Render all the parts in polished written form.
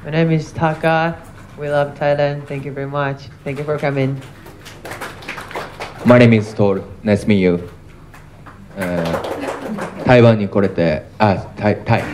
My name is Taka. We love Thailand. Thank you very much. Thank you for coming. My name is Tor. Nice to meet you. 台湾に来れて、タイに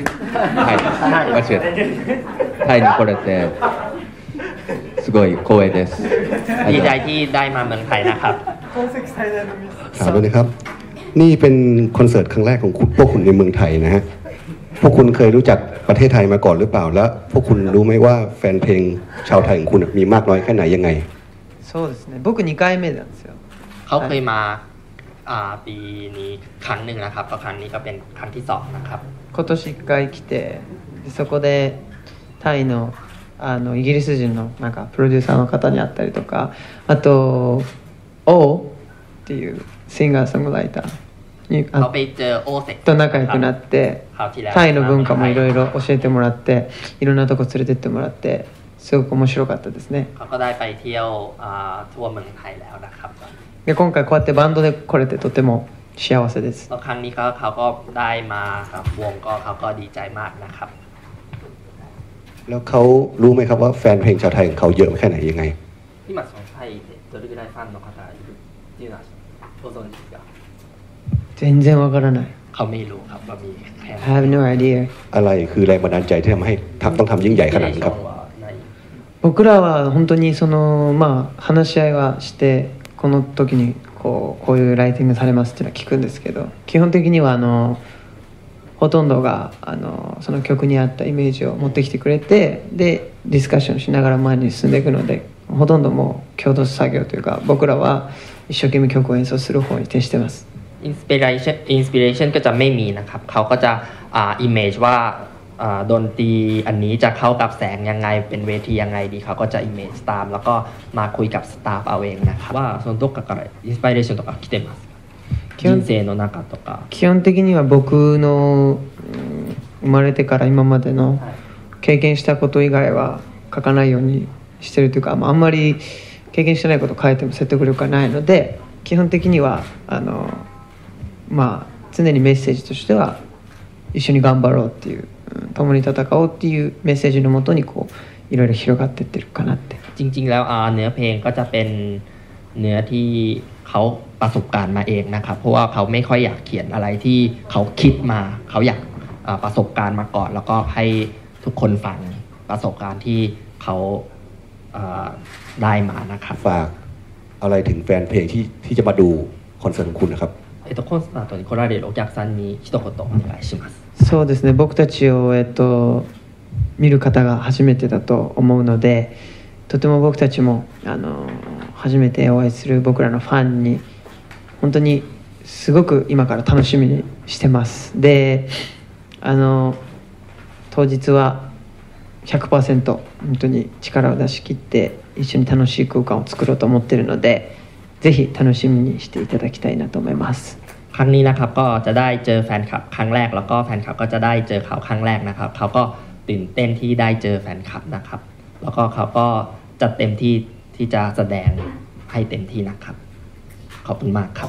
来れて、すごい光栄です。 ดีใจที่ได้มาเมืองไทยนะครับถามเลยนะครับนี่เป็นคอนเสิร์ตครั้งแรกของพวกคุณในเมืองไทยนะฮะพวกคุณเคยรู้จักประเทศไทยมาก่อนหรือเปล่าแล้วพวกคุณรู้ไหมว่าแฟนเพลงชาวไทยของคุณมีมากน้อยแค่ไหนยังไงそうですね。僕2回目なんですよ。 เขาเคยมาปีนี้ครั้งหนึ่งนะครับก็ครั้งนี้ก็เป็นครั้งที่2นะครับ今年1回来てでそこでタイのイギリス人のなんかプロデューサーの方に会ったりとかあとオーっていうシンガーソングライターにเขาไปเจอโอเซ็กと仲良くなってタイの文化もいろいろ教えてもらっていろんなとこ連れてってもらってすごく面白かったですね。 เขาก็ได้ไปเที่ยวทั่วเมืองไทยแล้วนะครับで今回こうやってバンドで来れてとても幸せです。 ครั้งนี้เขาก็ได้มาครับวงก็เขาก็ดีใจมากนะครับแล้วเขารู้ไหมครับว่าแฟนเพลงชาวไทยของเขาเยอะแค่ไหนยังไง今そのタイでどれぐらいファンの方がいるっていうのはご存知ですか全然わからない。 เขาไม่รู้ครับว่ามีแค่ I have no idea。 อะไรคือแรงบันดาลใจที่ทำให้ต้องทำยิ่งใหญ่ขนาดนี้ครับ僕らは本当に話し合いはしてこの時にこういうライティングされますっていうのは聞くんですけど基本的にはほとんどがその曲に合ったイメージを持ってきてくれてでディスカッションしながら前に進んでいくのでほとんどもう共同作業というか僕らは一生懸命曲を演奏する方に徹してます。 インスピレーションก็จะไม่มีนะครับเขาก็จะอิมเมจว่าดนตรีอันนี้จะเข้ากับแสงยังไงเป็นเวทียังไงดีเขาก็จะイメージตามแล้วก็มาคุยกับสตาฟเอาเองนะครับว่าそのどっかからインスピレーションとか来てます人生の中とか基本的には僕の生まれてから今までの経験したこと以外は書かないようにしてるというか、あんまり経験してないことを書いても説得力がないので基本的には常にメッセージとしては一緒に頑張ろうっていう共に戦おうっていうメッセージのもとにいろいろ広がっていってるかなってจริงๆแล้วเนื้อเพลงก็จะเป็นเนื้อที่เขาประสบการณ์มาเองนะครับเพราะว่าเขาไม่ค่อยอยากเขียนอะไรที่เขาคิดมาเขาอยากประสบการณ์มาก่อนแล้วก็ให้ทุกคนฟังประสบการณ์ที่เขาได้มานะครับฝากอะไรถึงแฟนเพลงที่จะมาดูคอนเสิร์ตของคุณนะครับコンサートに来られるお客さんに一言お願いします。 そうですね。僕たちを見る方が初めてだと思うので、とても僕たちも初めてお会いする僕らのファンに本当にすごく今から楽しみにしてます。で、当日は 100% 本当に力を出し切って一緒に楽しい空間を作ろうと思っているので。ぜひ楽しみにしていただきたいなと思います。 ครั้งนี้นะครับก็จะได้เจอแฟนคลับครั้งแรกแล้วก็แฟนคลับก็จะได้เจอเขาครั้งแรกนะครับเขาก็ตื่นเต้นที่ได้เจอแฟนคลับนะครับแล้วก็เขาก็จะเต็มที่จะแสดงให้เต็มที่นะครับขอบคุณมากครับ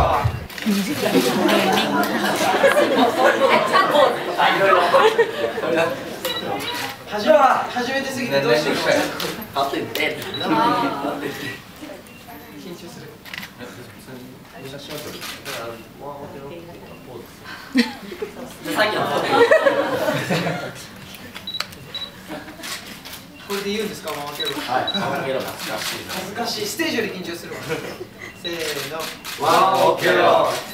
初めてすぎてどうしようเขาตื่นเต้น写真を撮る。さっきのこれで言うんですか、ママケロ。 はい、ママケロ懐かしい。 恥ずかしい。ステージより緊張するわ。せーの。 ワンオケロ。